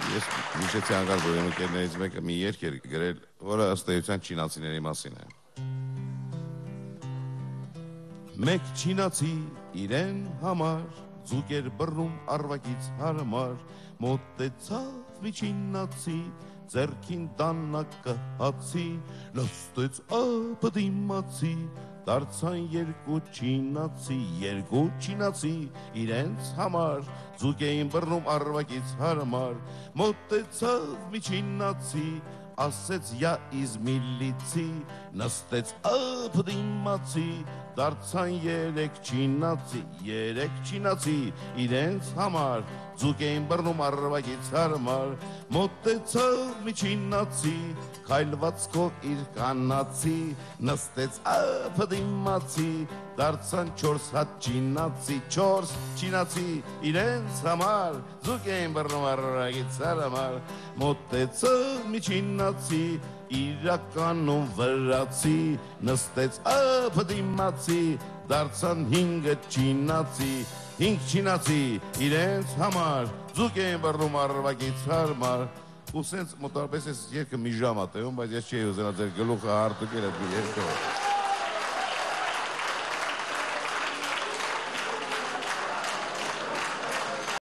Ես հիշեցի անկար, որ ընկերներից մեկը մի երգ էր գրել, որը ըստ էության չինացիների մասին է։ Մեկ չինացի իրեն համար, ձուկ էր բռնում առվակից հարմար, մոտեցավ մի չինացի, ձեռքին դանակը հացի, նստեց ափը դիմացի, դարձան երկու չինացի, իրենց համար, ձուկ էին բռնում առվակից հարմար, մոտեցավ մի չինացի, ասեց յա իզ միլիցի, նստեց ափը դիմացի, դարձան երեք չինացի, իրենց համար, ձուկ էին բռնում առվակից հարմար, մոտեցավ մի չինացի, քայլվածքով իր կանացի, նստեց ափը դիմացի, դարձան չորս հատ չինացի, իրենց համար, ձուկ էին բռնում առվակից հարմար, մոտեցավ մի չինացի, իրականում վրացի, նստեց ափը դիմացի, դարձան հինգ չինացի, իրենց համար, ձուկ էին բռնում առվակից հարմար, ու սենց մոտարպես ես երկը մի ժամ ա տևում, բայց ես չի ուզենա ձեր գլուխը հարտուկել այդ երկով։